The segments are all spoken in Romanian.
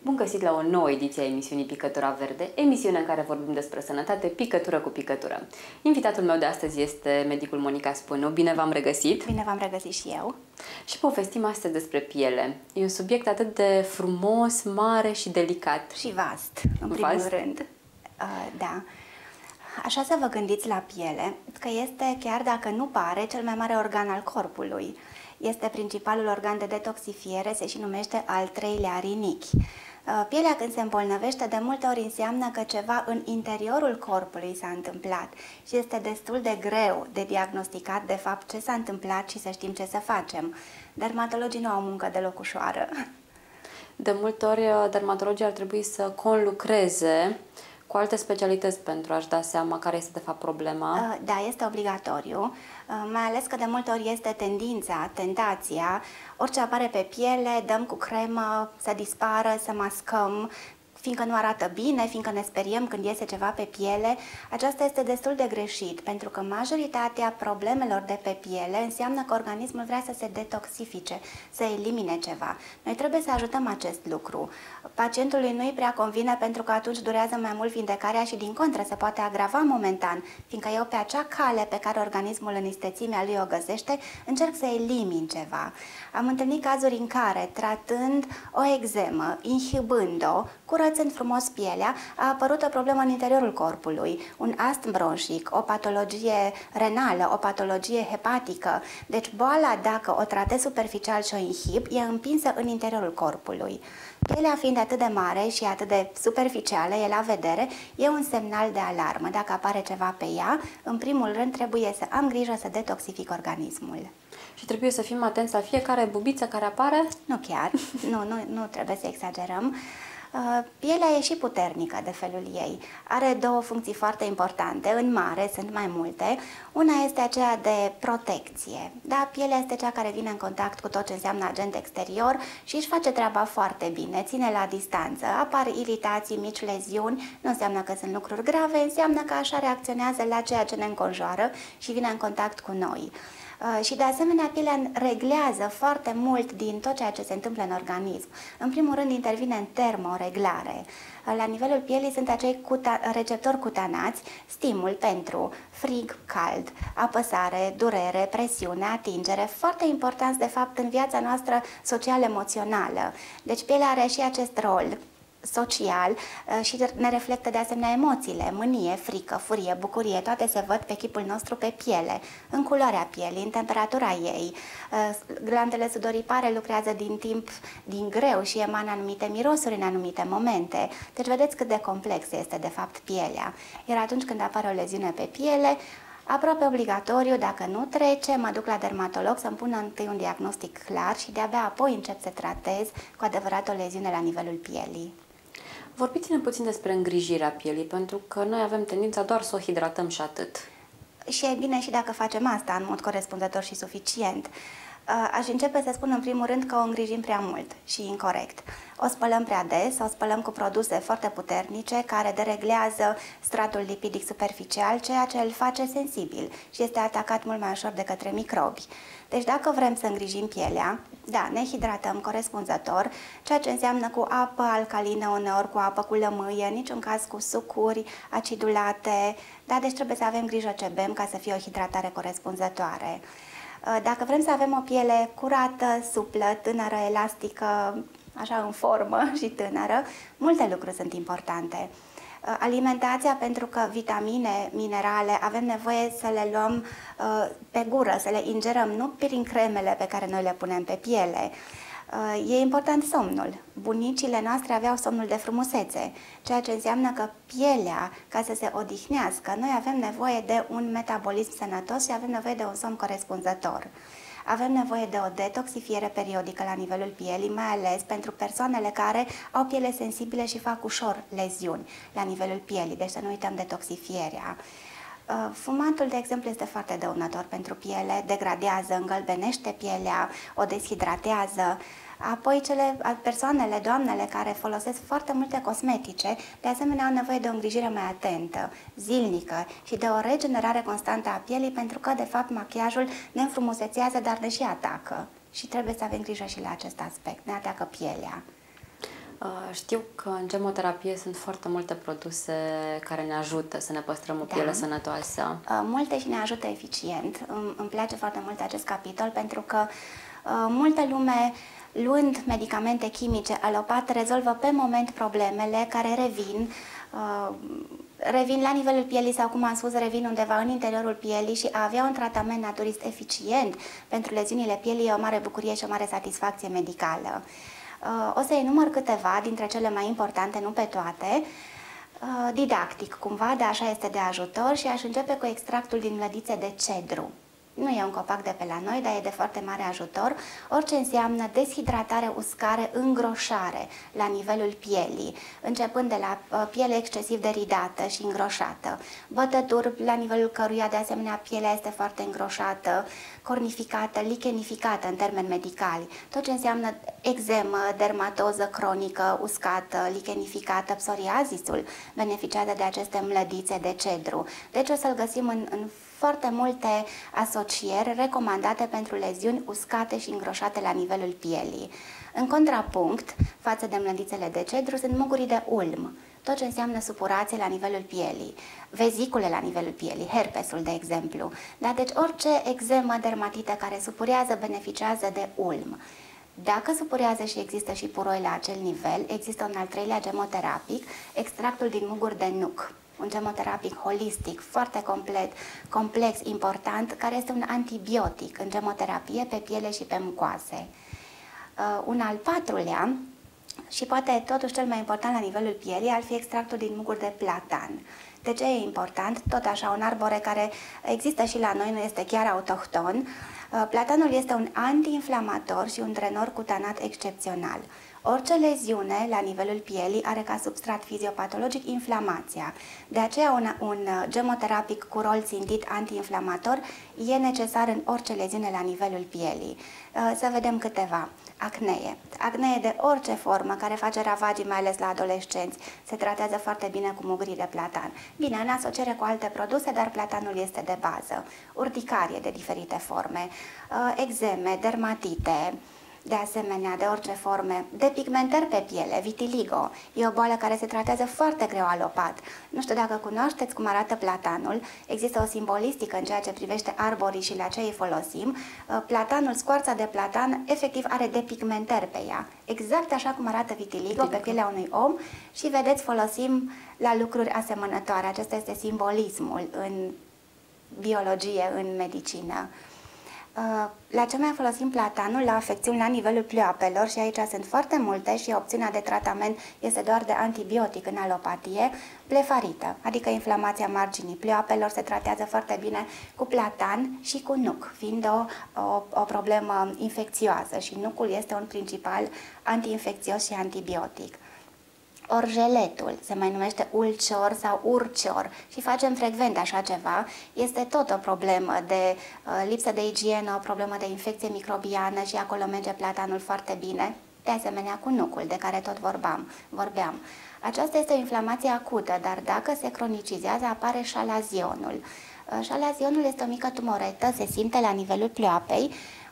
Bun găsit la o nouă ediție a emisiunii Picătura Verde, emisiune în care vorbim despre sănătate, picătură cu picătură. Invitatul meu de astăzi este medicul Monica Spânu. Bine v-am regăsit! Bine v-am regăsit și eu! Și povestim astăzi despre piele. E un subiect atât de frumos, mare și delicat. Și vast, în primul rând. Da. Așa să vă gândiți la piele, că este, chiar dacă nu pare, cel mai mare organ al corpului. Este principalul organ de detoxifiere, se și numește al treilea rinichi. Pielea, când se îmbolnăvește, de multe ori înseamnă că ceva în interiorul corpului s-a întâmplat și este destul de greu de diagnosticat de fapt ce s-a întâmplat și să știm ce să facem. Dermatologii nu au muncă deloc ușoară. De multe ori, dermatologii ar trebui să conlucreze cu alte specialități pentru a-și da seama care este de fapt problema. Da, este obligatoriu, mai ales că de multe ori este tentația, orice apare pe piele, dăm cu cremă să dispară, să mascăm, fiindcă nu arată bine, fiindcă ne speriem când iese ceva pe piele. Aceasta este destul de greșit, pentru că majoritatea problemelor de pe piele înseamnă că organismul vrea să se detoxifice, să elimine ceva. Noi trebuie să ajutăm acest lucru. Pacientului nu îi prea convine, pentru că atunci durează mai mult vindecarea și din contră se poate agrava momentan, fiindcă eu pe acea cale pe care organismul în istețimea lui o găsește, încerc să elimin ceva. Am întâlnit cazuri în care, tratând o eczemă, inhibând-o, curățând frumos pielea, a apărut o problemă în interiorul corpului, un astm bronșic, o patologie renală, o patologie hepatică. Deci boala, dacă o tratez superficial și o inhib, e împinsă în interiorul corpului. Pielea fiind atât de mare și atât de superficială, e la vedere, e un semnal de alarmă. Dacă apare ceva pe ea, în primul rând trebuie să am grijă să detoxific organismul. Și trebuie să fim atenți la fiecare bubiță care apare? Nu chiar, nu trebuie să exagerăm. Pielea e și puternică de felul ei. Are două funcții foarte importante, în mare sunt mai multe. Una este aceea de protecție. Da, pielea este cea care vine în contact cu tot ce înseamnă agent exterior și își face treaba foarte bine, ține la distanță. Apar iritații, mici leziuni, nu înseamnă că sunt lucruri grave, înseamnă că așa reacționează la ceea ce ne înconjoară și vine în contact cu noi. Și de asemenea, pielea reglează foarte mult din tot ceea ce se întâmplă în organism. În primul rând intervine în termoreglare. La nivelul pielii sunt acei receptori cutanați, stimul pentru frig, cald, apăsare, durere, presiune, atingere, foarte importanți de fapt în viața noastră social-emoțională. Deci pielea are și acest rol social și ne reflectă de asemenea emoțiile, mânie, frică, furie, bucurie, toate se văd pe chipul nostru pe piele, în culoarea pielii, în temperatura ei. Glandele sudoripare lucrează din greu și emană anumite mirosuri în anumite momente. Deci vedeți cât de complexă este de fapt pielea. Iar atunci când apare o leziune pe piele, aproape obligatoriu, dacă nu trece, mă duc la dermatolog să-mi pună întâi un diagnostic clar și de-abia apoi încep să tratez cu adevărat o leziune la nivelul pielii. Vorbiți-ne puțin despre îngrijirea pielii, pentru că noi avem tendința doar să o hidratăm și atât. Și e bine și dacă facem asta în mod corespunzător și suficient. Aș începe să spun în primul rând că o îngrijim prea mult și incorect. O spălăm prea des, o spălăm cu produse foarte puternice care dereglează stratul lipidic superficial, ceea ce îl face sensibil și este atacat mult mai ușor de către microbi. Deci dacă vrem să îngrijim pielea, da, ne hidratăm corespunzător, ceea ce înseamnă cu apă alcalină, uneori cu apă cu lămâie, în niciun caz cu sucuri acidulate, da, deci trebuie să avem grijă ce bem ca să fie o hidratare corespunzătoare. Dacă vrem să avem o piele curată, suplă, tânără, elastică, așa în formă și tânără, multe lucruri sunt importante. Alimentația, pentru că vitamine, minerale, avem nevoie să le luăm pe gură, să le ingerăm, nu prin cremele pe care noi le punem pe piele. E important somnul. Bunicile noastre aveau somnul de frumusețe, ceea ce înseamnă că pielea, ca să se odihnească, noi avem nevoie de un metabolism sănătos și avem nevoie de un somn corespunzător. Avem nevoie de o detoxifiere periodică la nivelul pielii, mai ales pentru persoanele care au piele sensibile și fac ușor leziuni la nivelul pielii, deci să nu uităm detoxifierea. Fumatul, de exemplu, este foarte dăunător pentru piele, degradează, îngălbenește pielea, o deshidratează. Apoi persoanele, doamnele care folosesc foarte multe cosmetice, de asemenea au nevoie de o îngrijire mai atentă, zilnică și de o regenerare constantă a pielii, pentru că, de fapt, machiajul ne înfrumusețează, dar ne și atacă. Și trebuie să avem grijă și la acest aspect, ne atacă pielea. Știu că în gemoterapie sunt foarte multe produse care ne ajută să ne păstrăm o piele sănătoasă. Multe și ne ajută eficient. Îmi place foarte mult acest capitol pentru că multă lume, luând medicamente chimice alopat, rezolvă pe moment problemele care revin la nivelul pielii sau, cum am spus, revin undeva în interiorul pielii, și a avea un tratament naturist eficient pentru leziunile pielii e o mare bucurie și o mare satisfacție medicală. O să enumăr câteva dintre cele mai importante, nu pe toate, didactic cumva, dar așa este de ajutor, și aș începe cu extractul din mlădițe de cedru. Nu e un copac de pe la noi, dar e de foarte mare ajutor. Orice înseamnă deshidratare, uscare, îngroșare la nivelul pielii, începând de la piele excesiv de ridată și îngroșată, bătături la nivelul căruia de asemenea pielea este foarte îngroșată, cornificată, lichenificată în termeni medicali. Tot ce înseamnă eczemă, dermatoză cronică, uscată, lichenificată, psoriazisul beneficiază de aceste mlădițe de cedru. Deci o să-l găsim în foarte multe asocieri recomandate pentru leziuni uscate și îngroșate la nivelul pielii. În contrapunct, față de mlădițele de cedru, sunt mugurii de ulm, tot ce înseamnă supurație la nivelul pielii, vezicule la nivelul pielii, herpesul, de exemplu. Da? Deci orice eczemă, dermatită care supurează beneficiază de ulm. Dacă supurează și există și puroi la acel nivel, există un al treilea gemoterapic, extractul din muguri de nuc. Un gemoterapic holistic, foarte complex, important, care este un antibiotic în gemoterapie pe piele și pe mucoase. Un al patrulea, și poate totuși cel mai important la nivelul pielii, ar fi extractul din muguri de platan. De ce e important? Tot așa, un arbore care există și la noi, nu este chiar autohton. Platanul este un antiinflamator și un drenor cutanat excepțional. Orice leziune la nivelul pielii are ca substrat fiziopatologic inflamația. De aceea un gemoterapic cu rol țintit antiinflamator e necesar în orice leziune la nivelul pielii. Să vedem câteva. Acnee. Acnee de orice formă care face ravagii, mai ales la adolescenți, se tratează foarte bine cu mugurii de platan. Bine, în asociere cu alte produse, dar platanul este de bază. Urticarie de diferite forme, eczeme, dermatite, de asemenea, de orice forme, depigmentări pe piele, vitiligo. E o boală care se tratează foarte greu alopat. Nu știu dacă cunoașteți cum arată platanul. Există o simbolistică în ceea ce privește arborii și la ce îi folosim. Platanul, scoarța de platan, efectiv are depigmentări pe ea. Exact așa cum arată vitiligo pe pielea unui om, și vedeți, folosim la lucruri asemănătoare. Acesta este simbolismul în biologie, în medicină. La ce mai folosim platanul? La afecțiuni la nivelul pleoapelor, și aici sunt foarte multe și opțiunea de tratament este doar de antibiotic în alopatie. Blefarită, adică inflamația marginii pleoapelor, se tratează foarte bine cu platan și cu nuc, fiind o problemă infecțioasă, și nucul este un principal antiinfecțios și antibiotic. Orjeletul, se mai numește ulcior sau urcior, și facem frecvent așa ceva, este tot o problemă de lipsă de igienă, o problemă de infecție microbiană, și acolo merge platanul foarte bine, de asemenea cu nucul, de care tot vorbeam. Aceasta este o inflamație acută, dar dacă se cronicizează, apare șalazionul. Șalazionul este o mică tumoretă, se simte la nivelul pleoapei,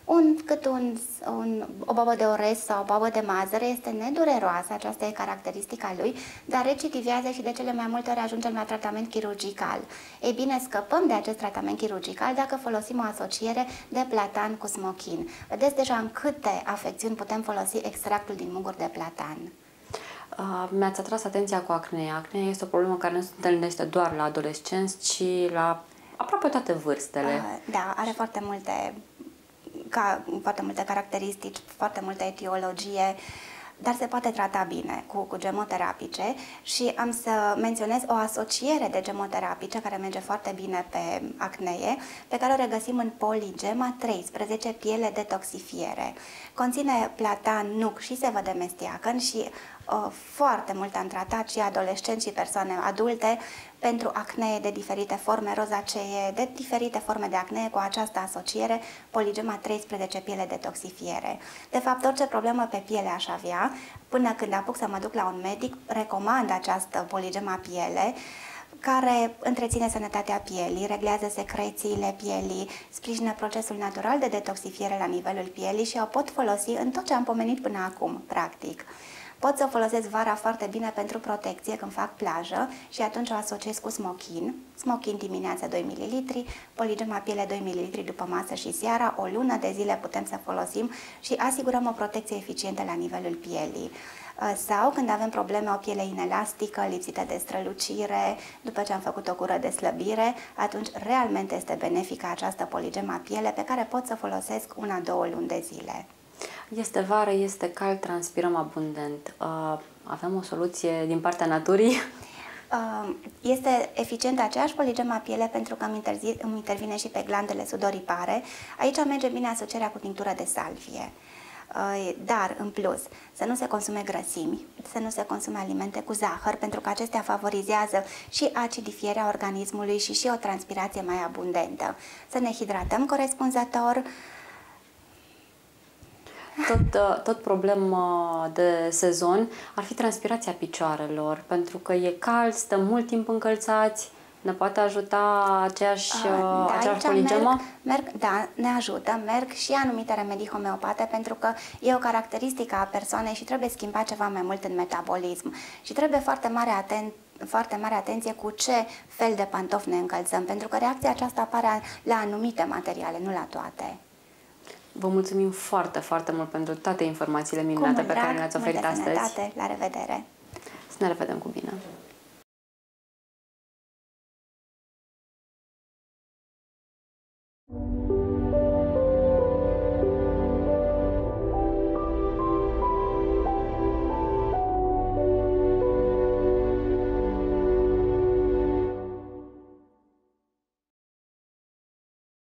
o boabă de orez sau o boabă de mazăre, este nedureroasă, aceasta e caracteristica lui, dar recidivează și de cele mai multe ori ajungem la tratament chirurgical. Ei bine, scăpăm de acest tratament chirurgical dacă folosim o asociere de platan cu smochin. Vedeți deja în câte afecțiuni putem folosi extractul din muguri de platan. Mi-ați atras atenția cu acnea. Acnea este o problemă care nu se întâlnește doar la adolescenți, ci la aproape toate vârstele. Da, are foarte multe caracteristici, foarte multă etiologie, dar se poate trata bine cu gemoterapice, și am să menționez o asociere de gemoterapice care merge foarte bine pe acnee, pe care o regăsim în Polygema 13, piele detoxifiere. Conține platan, nuc și sevă de mestiacăn, și foarte mult am tratat și adolescenți și persoane adulte pentru acnee de diferite forme, rozacee, de diferite forme de acnee cu această asociere, Polygema 13, piele detoxifiere. De fapt, orice problemă pe piele aș avea, până când apuc să mă duc la un medic, recomand această Polygema piele, care întreține sănătatea pielii, reglează secrețiile pielii, sprijină procesul natural de detoxifiere la nivelul pielii, și o pot folosi în tot ce am pomenit până acum, practic. Pot să o folosesc vara foarte bine pentru protecție când fac plajă și atunci o asociez cu smochin. Smochin dimineața 2 ml, Poligema piele 2 ml după masă și seara. O lună de zile putem să folosim și asigurăm o protecție eficientă la nivelul pielii. Sau când avem probleme, o piele inelastică, lipsită de strălucire, după ce am făcut o cură de slăbire, atunci realmente este benefică această Poligema piele pe care pot să folosesc 1-2 luni de zile. Este vară, este cald, transpirăm abundent. Avem o soluție din partea naturii? Este eficientă aceeași Poligema piele pentru că îmi intervine și pe glandele sudoripare. Aici merge bine asocierea cu tinctură de salvie. Dar, în plus, să nu se consume grăsimi, să nu se consume alimente cu zahăr, pentru că acestea favorizează și acidifierea organismului și o transpirație mai abundentă. Să ne hidratăm corespunzător. Tot problemă de sezon ar fi transpirația picioarelor, pentru că e cald, stăm mult timp încălțați. Ne poate ajuta aceeași Poligema? Da, ne ajută. Merg și anumite remedii homeopate pentru că e o caracteristică a persoanei și trebuie schimbat ceva mai mult în metabolism. Și trebuie foarte mare atenție cu ce fel de pantofi ne încălțăm, pentru că reacția aceasta apare la anumite materiale, nu la toate. Vă mulțumim foarte, foarte mult pentru toate informațiile minunate pe care le-ați oferit astăzi. La revedere! Să ne revedem cu bine!